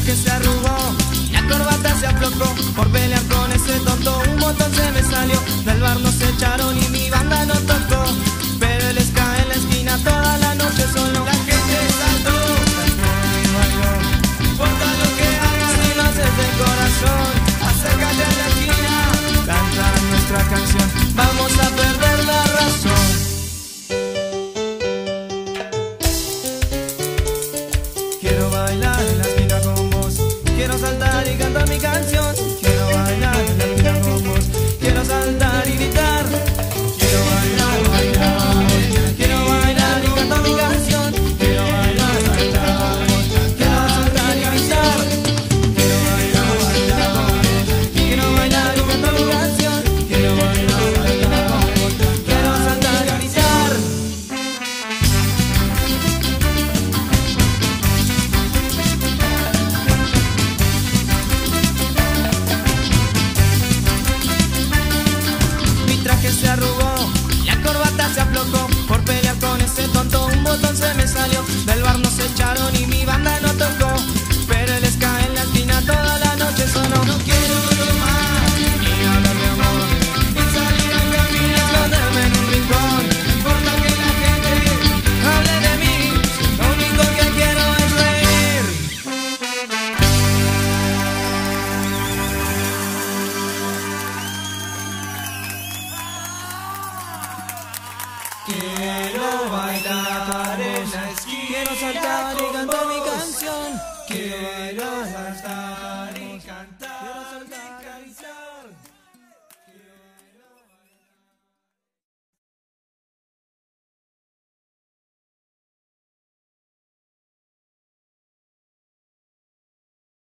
traje se arrugó, la corbata se aflojó. Por pelear con ese tonto un botón se me salió. Del bar nos echaron y mi banda no tocó, pero el ska en la esquina toda la noche solo. La gente saltó, y bailó. Importa lo que hagas si lo haces de corazón, acércate a la esquina, canta nuestra canción, vamos a perder la razón. Quiero bailar en la esquina con vos, quiero saltar y cantar mi canción. Quiero bailar en la esquina con vos, quiero saltar y gritar. Quiero bailar, bailar, quiero bailar y cantar mi canción. Quiero bailar, bailar, quiero saltar y gritar. Quiero bailar, bailar, quiero bailar y cantar mi canción. Quiero bailar, bailar, quiero saltar y gritar. Mi traje se arrugó, la corbata se aflojó. Por pelear con ese tonto un botón se me salió. Del bar nos echaron y mi banda no tocó, pero el ska en la esquina toda la noche sonó. No quiero tomar, ni hablar de amor, ni salir a caminar, esconderme en un rincón. No importa que la gente hable de mí, lo único que quiero es reír. Quiero bailar en la esquina, quiero saltar y cantar mi canción. Quiero saltar.